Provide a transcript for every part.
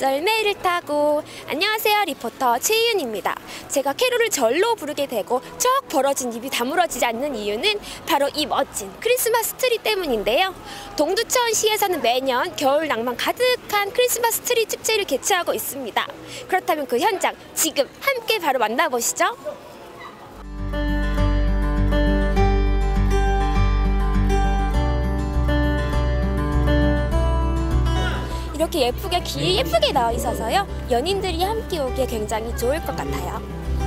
썰매를 타고. 안녕하세요, 리포터 최희윤입니다. 제가 캐롤을 절로 부르게 되고 쩍 벌어진 입이 다물어지지 않는 이유는 바로 이 멋진 크리스마스 트리 때문인데요. 동두천시에서는 매년 겨울 낭만 가득한 크리스마스 트리 축제를 개최하고 있습니다. 그렇다면 그 현장 지금 함께 바로 만나보시죠. 이렇게 예쁘게 길이 예쁘게 나와 있어서요, 연인들이 함께 오기에 굉장히 좋을 것 같아요.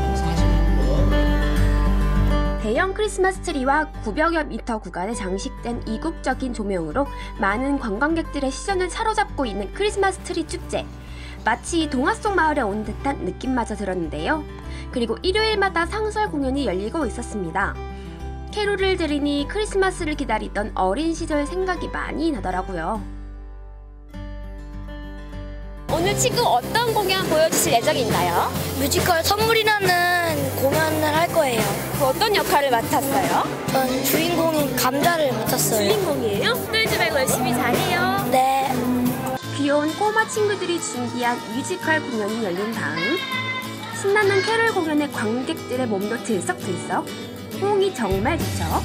대형 크리스마스 트리와 900여 미터 구간에 장식된 이국적인 조명으로 많은 관광객들의 시선을 사로잡고 있는 크리스마스 트리 축제. 마치 동화 속 마을에 온 듯한 느낌마저 들었는데요. 그리고 일요일마다 상설 공연이 열리고 있었습니다. 캐롤을 들으니 크리스마스를 기다리던 어린 시절 생각이 많이 나더라고요. 오늘 지금 어떤 공연 보여주실 예정인가요? 뮤지컬 선물이라는 공연을 할 거예요. 어떤 역할을 맡았어요? 전 주인공인 감자를 맡았어요. 주인공이에요? 떨지 말고 열심히 잘해요. 네. 귀여운 꼬마 친구들이 준비한 뮤지컬 공연이 열린 다음 신나는 캐롤 공연에 관객들의 몸도 들썩들썩. 호응이 정말 좋죠?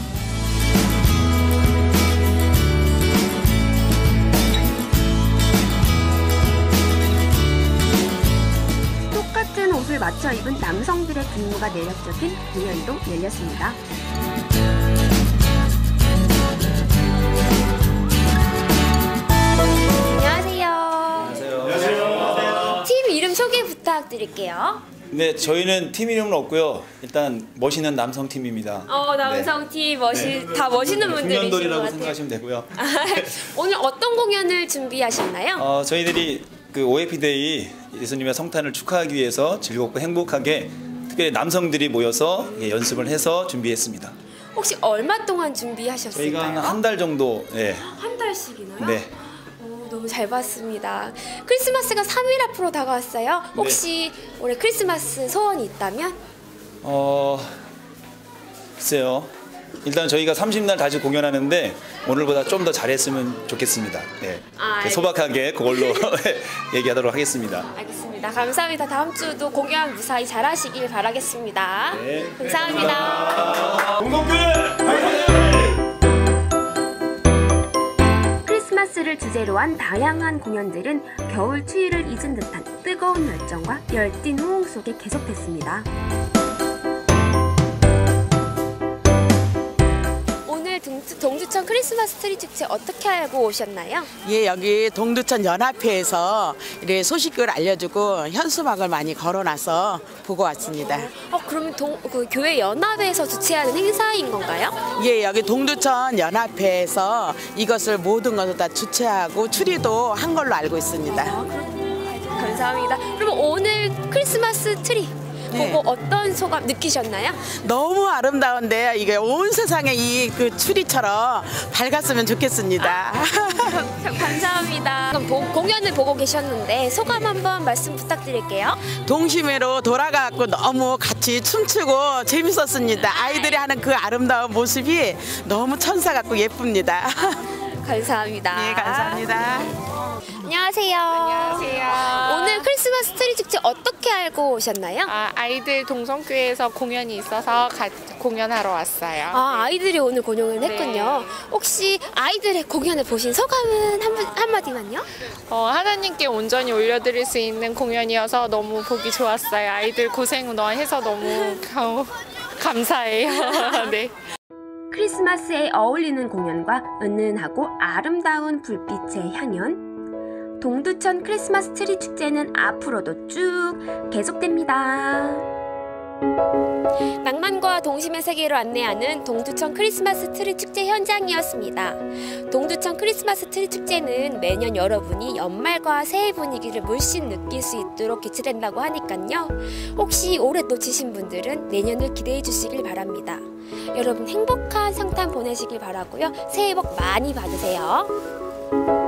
똑같은 옷을 맞춰 입은 남성들의 분무가 매력적인 공연도 열렸습니다. 안녕하세요. 안녕하세요. 팀 이름 소개 부탁드릴게요. 네, 저희는 팀 이름은 없고요. 일단 멋있는 남성 팀입니다. 남성 팀 다 멋있는 분들이신 것 중년돌이라고 같아요. 생각하시면 되고요. 오늘 어떤 공연을 준비하셨나요? 저희들이 그 OFD데이 예수님의 성탄을 축하하기 위해서 즐겁고 행복하게 특별히 남성들이 모여서 연습을 해서 준비했습니다. 혹시 얼마 동안 준비하셨을까요? 저희가 한 달 정도. 네. 한 달씩이나요? 네. 너무 잘 봤습니다. 크리스마스가 3일 앞으로 다가왔어요. 혹시 올해 크리스마스 소원이 있다면? 글쎄요. 일단 저희가 30날 다시 공연하는데 오늘보다 좀 더 잘했으면 좋겠습니다. 네. 소박하게 그걸로 얘기하도록 하겠습니다. 알겠습니다. 감사합니다. 다음 주도 공연 무사히 잘하시길 바라겠습니다. 네. 감사합니다. 크리스마스를 주제로 한 다양한 공연들은 겨울 추위를 잊은 듯한 뜨거운 열정과 열띤 호응 속에 계속됐습니다. 오늘 동두천 크리스마스 트리 축제 어떻게 알고 오셨나요? 예, 여기 동두천 연합회에서 이렇게 소식을 알려주고 현수막을 많이 걸어놔서 보고 왔습니다. 그러면 그 교회 연합회에서 주최하는 행사인 건가요? 예, 여기 동두천 연합회에서 이것을 모든 것을 다 주최하고 추리도 한 걸로 알고 있습니다. 감사합니다. 그럼 오늘 크리스마스 트리 보고 어떤 소감 느끼셨나요? 너무 아름다운데 이게 온 세상에 이 그 추리처럼 밝았으면 좋겠습니다. 감사합니다. 그럼 공연을 보고 계셨는데 소감 한번 말씀 부탁드릴게요. 동심으로 돌아가고 너무 같이 춤추고 재밌었습니다. 아이들이 하는 그 아름다운 모습이 너무 천사 같고 예쁩니다. 감사합니다. 네, 감사합니다. 안녕하세요. 안녕하세요. 오늘 크리스마스 트리 축제 어떻게 알고 오셨나요? 아이들 동성교회에서 공연이 있어서 공연하러 왔어요. 아이들이 오늘 공연을 했군요. 혹시 아이들의 공연을 보신 소감은 한마디만요? 하나님께 온전히 올려드릴 수 있는 공연이어서 너무 보기 좋았어요. 아이들 고생 해서 너무 감사해요. 네. 크리스마스에 어울리는 공연과 은은하고 아름다운 불빛의 향연. 동두천 크리스마스 트리 축제는 앞으로도 쭉 계속됩니다. 낭만과 동심의 세계로 안내하는 동두천 크리스마스 트리 축제 현장이었습니다. 동두천 크리스마스 트리 축제는 매년 여러분이 연말과 새해 분위기를 물씬 느낄 수 있도록 개최된다고 하니까요. 혹시 올해 놓치신 분들은 내년을 기대해 주시길 바랍니다. 여러분 행복한 성탄 보내시길 바라고요. 새해 복 많이 받으세요.